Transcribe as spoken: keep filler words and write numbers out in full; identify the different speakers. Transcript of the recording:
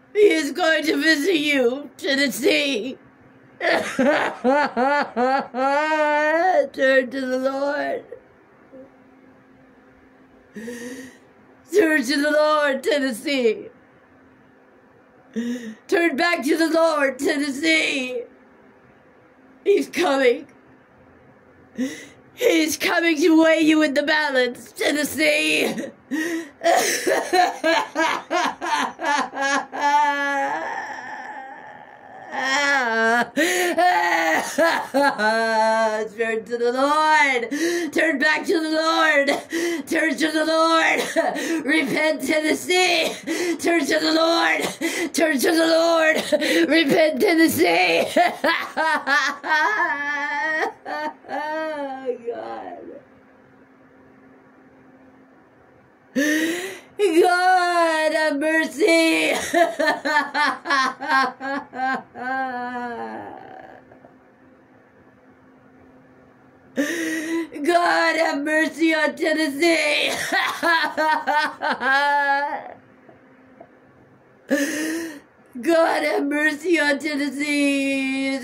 Speaker 1: He is going to visit you, Tennessee. Turn to the Lord. Turn to the Lord, Tennessee. Turn back to the Lord, Tennessee. He's coming. He's coming to weigh you in the balance, Tennessee. Turn to the Lord. Turn back to the Lord. Turn to the Lord. Repent, Tennessee. Turn to the Lord. Turn to the Lord. Repent, Tennessee. Oh, God. God have mercy. God have mercy on Tennessee. God have mercy on Tennessee.